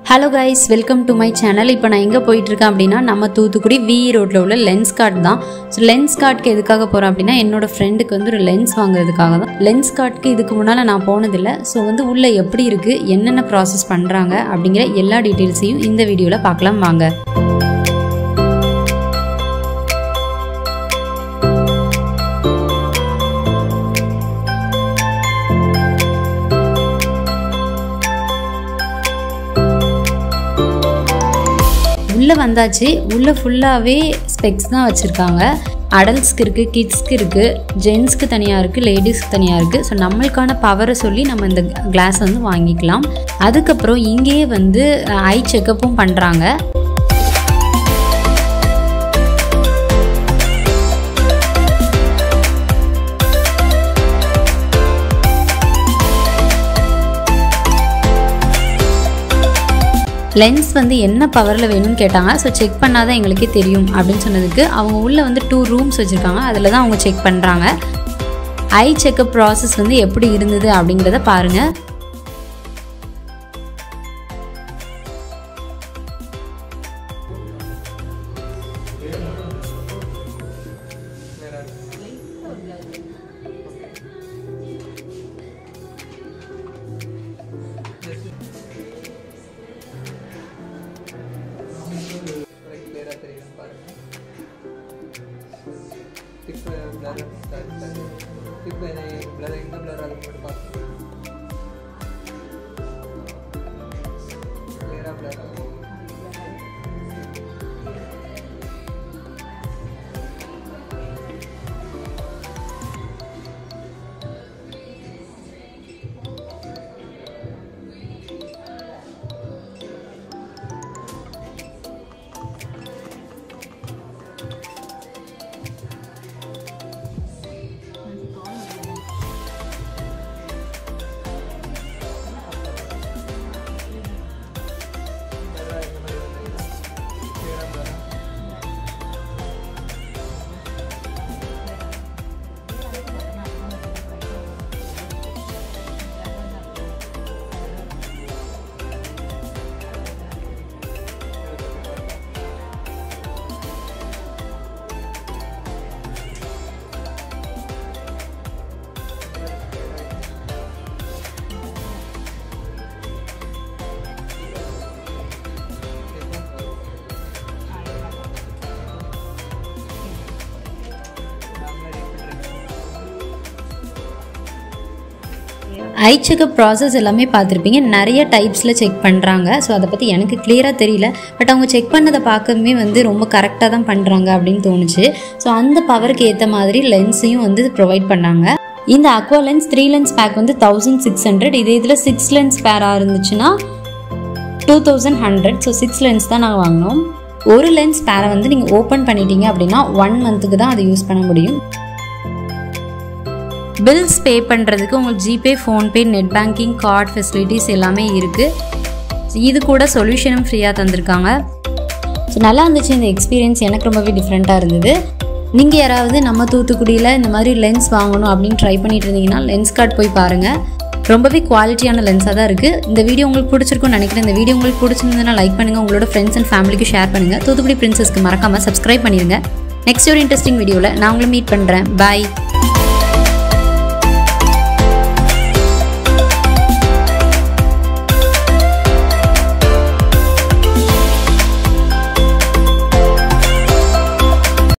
Hello guys, welcome to my channel. இப்போ நான் எங்க போயிட்டு இருக்கேன் அப்படினா நம்ம தூத்துக்குடி வி ரோட்ல உள்ள லென்ஸ் கார்ட் தான். சோ லென்ஸ் கார்ட்க்கு எதுக்காக போறேன் அப்படினா என்னோட ஃப்ரெண்டுக்கு வந்து ஒரு லென்ஸ் வாங்குறதுக்காக தான். லென்ஸ் கார்ட்க்கு இதுக்கு முன்னால நான் போனது இல்ல. சோ வந்து உள்ள எப்படி இருக்கு, என்னென்ன process பண்றாங்க அப்படிங்கற எல்லா டீடைல்ஸையும் இந்த வீடியோல பார்க்கலாம் வாங்க. உள்ள வந்தாச்சு. உள்ள ஃபுல்லாவே ஸ்பெக்ஸ் தான் வச்சிருக்காங்க. அடல்ட்ஸ்க்கு இருக்கு, கிட்ஸ்க்கு இருக்கு, ஜென்ஸ்க்கு தனியா இருக்கு, லேடிஸ்க்கு தனியா இருக்கு. ஸோ நம்மளுக்கான பவரை சொல்லி நம்ம இந்த கிளாஸ் வந்து வாங்கிக்கலாம். அதுக்கப்புறம் இங்கேயே வந்து ஐ செக்கப்பும் பண்றாங்க. லென்ஸ் வந்து என்ன பவரில் வேணும்னு கேட்டாங்க. ஸோ செக் பண்ணாதான் எங்களுக்கே தெரியும் அப்படின்னு சொன்னதுக்கு அவங்க உள்ளே வந்து 2 ரூம்ஸ் வச்சுருக்காங்க. அதில் தான் அவங்க செக் பண்ணுறாங்க. ஐ செக்கப் ப்ராசஸ் வந்து எப்படி இருந்தது அப்படிங்கிறத பாருங்கள். ஐ செக்கப் ப்ராசஸ் எல்லாமே பார்த்துருப்பீங்க. நிறைய டைப்ஸில் செக் பண்ணுறாங்க. ஸோ அதை பற்றி எனக்கு கிளியராக தெரியல. பட் அவங்க செக் பண்ணதை பார்க்கவே வந்து ரொம்ப கரெக்டாக தான் பண்ணுறாங்க அப்படின்னு தோணுச்சு. ஸோ அந்த பவருக்கு ஏற்ற மாதிரி லென்ஸையும் வந்து ப்ரொவைட் பண்ணாங்க. இந்த அக்வா லென்ஸ் 3 லென்ஸ் பேக் வந்து 1600. இதே இதில் 6 லென்ஸ் பேராக இருந்துச்சுன்னா 2100. ஸோ 6 லென்ஸ் தான் நாங்கள் வாங்கினோம். ஒரு லென்ஸ் பேரை வந்து நீங்கள் ஓப்பன் பண்ணிட்டீங்க அப்படின்னா 1 மந்த்துக்கு தான் அதை யூஸ் பண்ண முடியும். பில்ஸ் பே பண்ணுறதுக்கு உங்களுக்கு GPay, PhonePe, net banking, card facilities எல்லாமே இருக்குது. இது கூட சொல்யூஷனும் ஃப்ரீயாக தந்திருக்காங்க. ஸோ நல்லா இருந்துச்சு இந்த எக்ஸ்பீரியன்ஸ். எனக்கு ரொம்பவே டிஃப்ரெண்ட்டாக இருந்தது. நீங்கள் யாராவது நம்ம தூத்துக்குடியில் இந்த மாதிரி லென்ஸ் வாங்கணும் அப்படின்னு ட்ரை பண்ணிட்டு இருந்தீங்கன்னா லென்ஸ் கார்ட் போய் பாருங்கள். ரொம்பவே குவாலிட்டியான லென்ஸாக தான் இருக்குது. இந்த வீடியோ உங்களுக்கு பிடிச்சிருக்கும்னு நினைக்கிறேன். இந்த வீடியோ உங்களுக்கு பிடிச்சிருந்ததுன்னா லைக் பண்ணுங்கள், உங்களோட ஃப்ரெண்ட்ஸ் அண்ட் ஃபேமிலிக்கு ஷேர் பண்ணுங்கள். தூத்துக்குடி பிரின்சஸ்க்கு மறக்காமல் சப்ஸ்கிரைப் பண்ணிடுங்க. நெக்ஸ்ட் ஒரு இன்ட்ரெஸ்டிங் வீடியோவில் நான் உங்களை மீட் பண்ணுறேன். பாய்.